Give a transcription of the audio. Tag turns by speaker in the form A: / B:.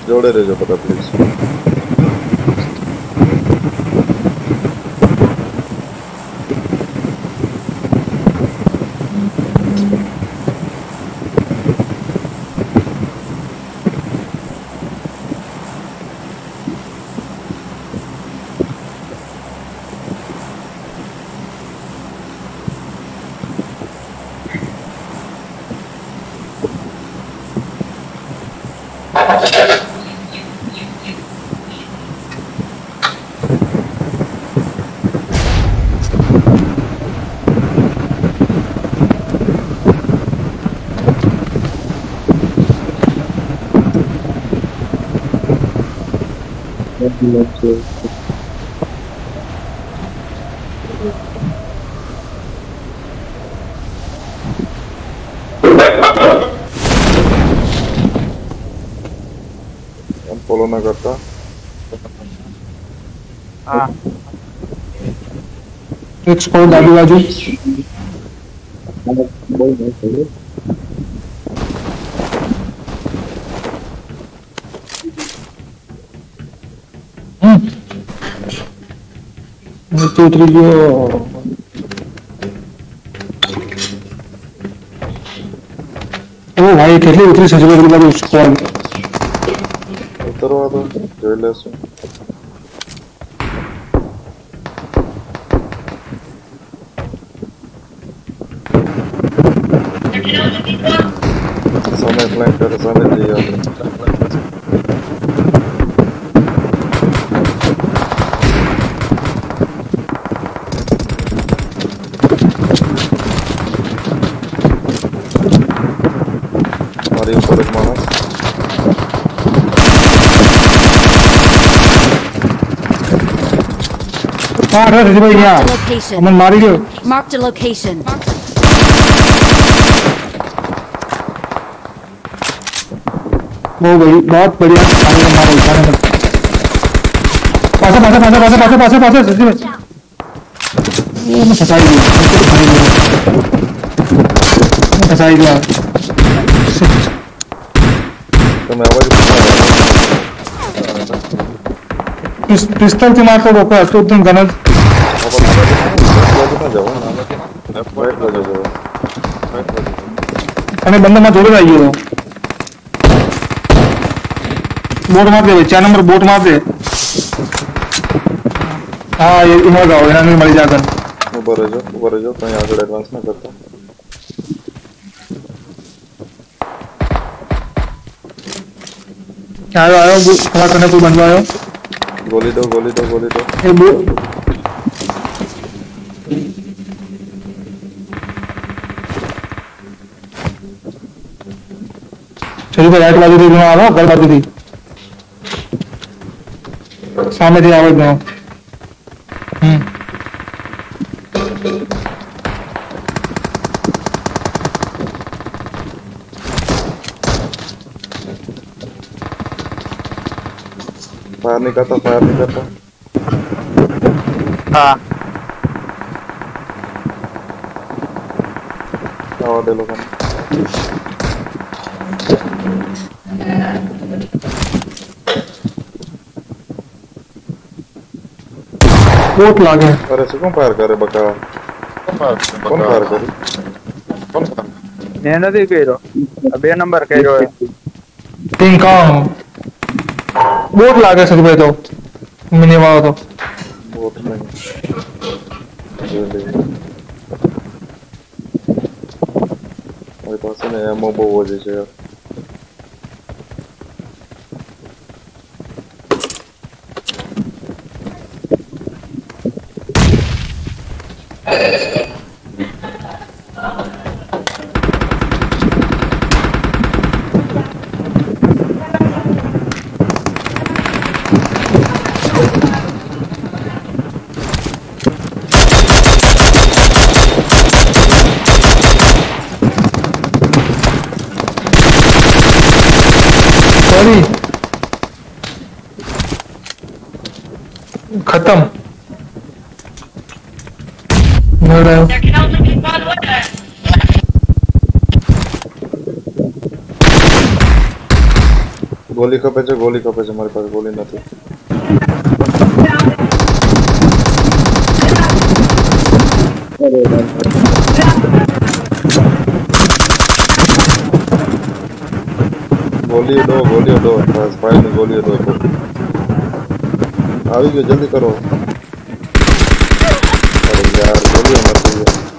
A: जोड़े रहे जो पता प्लीज। फॉलो ना करता।
B: हाँ
C: एक स्क्वाड आजू बाजू। नीचे उतरी जो ओ भाई कैसे उतरी सजवे के बाद स्क्वाड
A: उतरवा दो जोड़े से। समय फ्लैंक कर समय दिया हमारे ऊपर एक मानस
C: हाँ रह भाई यार हमने मारी जो
D: Marked a location.
C: वो भाई बहुत बढ़िया खाने का मारा खाने का पासे पासे पासे पासे पासे पासे पासे सच्ची में ये मैं फसाई गया
A: तो मैं आवाज
C: पिस्तौल के मार को रोका तो तुम गनल अरे बंदा मत जोड़े आइए वो बोट मार दे 4 नंबर बोट मार दे। हाँ ये इमर गाओ यहाँ नहीं मरी जाकर
A: ऊपर रह जाओ कहीं आगे एडवांस ना करता।
C: आयो आयो खड़ा करने कोई बंदा आयो
A: गोली दो गोली दो गोली दो।
C: चलिए राइट बाजू थी आ रहा घर बाजू थी सामने थी आवाज में।
A: फायर नहीं करता
B: हाँ
A: आवाज दे लो कम।
C: बोट लागे
A: अरे से कौन फायर करे बका कौन फायर करे
B: नेनदी करो अबे नंबर करो है
C: इनका बोट लागे सकते तो मिनी वाला तो
A: बोट नहीं मेरे पास में एमओ बहुत जैसे यार
C: खत्म मर रहा है।
A: ગોલી ખપે છે મારી પાસે ગોલી નથી ગોલીઓ દો બસ ભાઈની ગોલીઓ દો આવી ગયો જલ્દી કરો અરે યાર ગોલીઓ નથી